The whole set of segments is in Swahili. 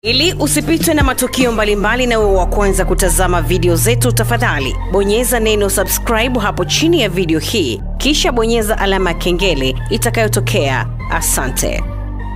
Ili usipitwe na matukio mbalimbali na uwe wa kwanza kutazama video zetu, tafadhali bonyeza neno subscribe hapo chini ya video hii, kisha bonyeza alama ya kengele itakayotokea. Asante.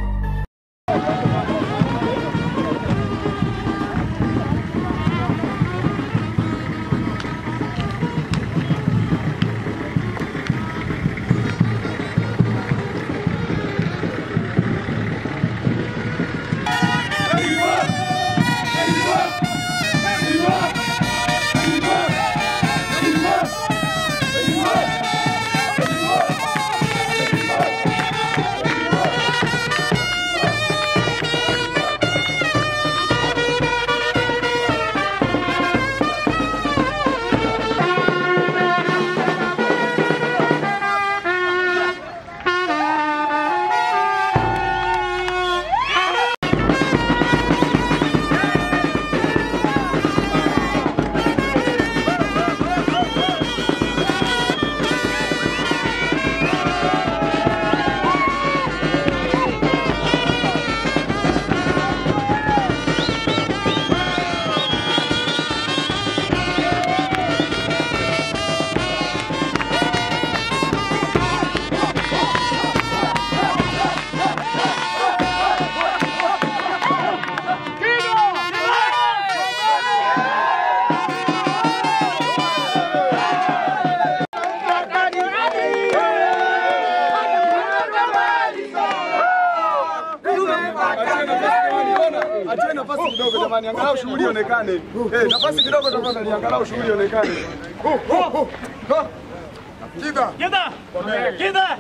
Acheni nafasi kidogo jamani, angalau shughuli ionekane. Nafasi kidogo tafadhali, angalau shughuli ionekane. Kida. Kida. Kida.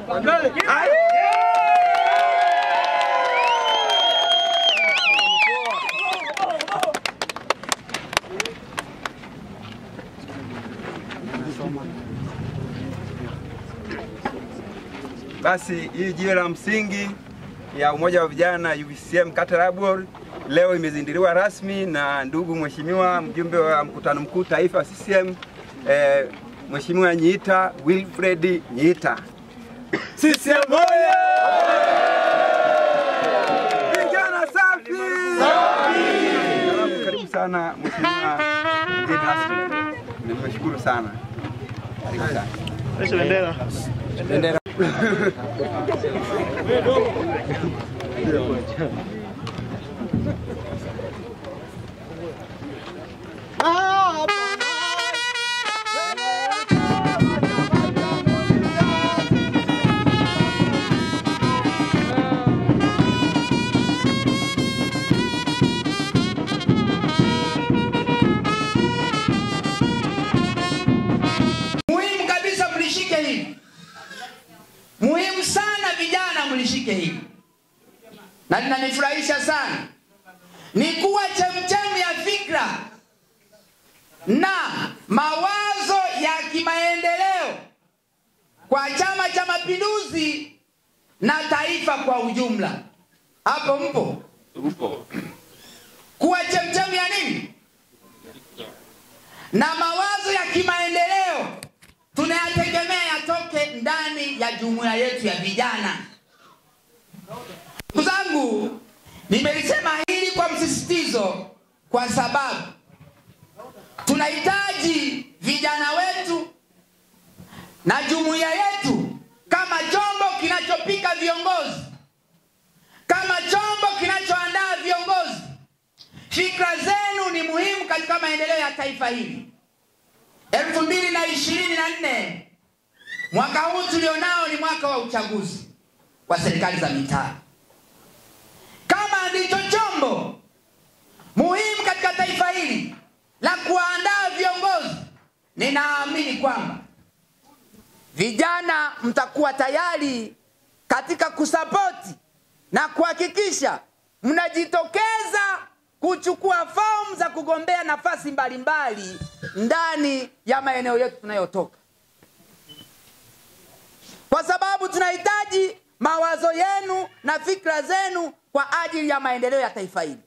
Basi hii jiwe la msingi ya umoja wa vijana UVCCM kata Rabor leo imezinduliwa rasmi na ndugu mheshimiwa mjumbe wa mkutano mkuu taifa CCM Mheshimiwa Nyiita Wilfred Nyiita. CCM oye! Vijana safi! Safi! Karibu sana mheshimiwa mgeni rasmi. Nimeshukuru sana. Karibu sana. Bendera. Bendera. Muhimu kabisa mlishike hili. Muhimu sana vijana mlishike hili. Na linanifurahisha sana. Ni kuwa chemchemi ya fikra na mawazo ya kimaendeleo kwa Chama cha Mapinduzi na taifa kwa ujumla. Hapo mpo? Upo. Kuwa chemchemi ya nini? Na mawazo ya kimaendeleo tunayategemea yatoke ndani ya jumuiya yetu ya vijana. Ndugu zangu, nimelisema hili kwa msisitizo kwa sababu tunahitaji vijana wetu na jumuiya yetu kama chombo kinachopika viongozi, kama chombo kinachoandaa viongozi. Fikra zenu ni muhimu katika maendeleo ya taifa hili. 2024 mwaka huu tulionao ni mwaka wa uchaguzi wa serikali za mitaa. Kama ndicho chombo muhimu katika taifa hili la kuandaa viongozi, ninaamini kwamba vijana mtakuwa tayari katika kusapoti na kuhakikisha mnajitokeza kuchukua fomu za kugombea nafasi mbalimbali ndani ya maeneo yetu tunayotoka. Kwa sababu tunahitaji mawazo yenu na fikra zenu kwa ajili ya maendeleo ya taifa hili.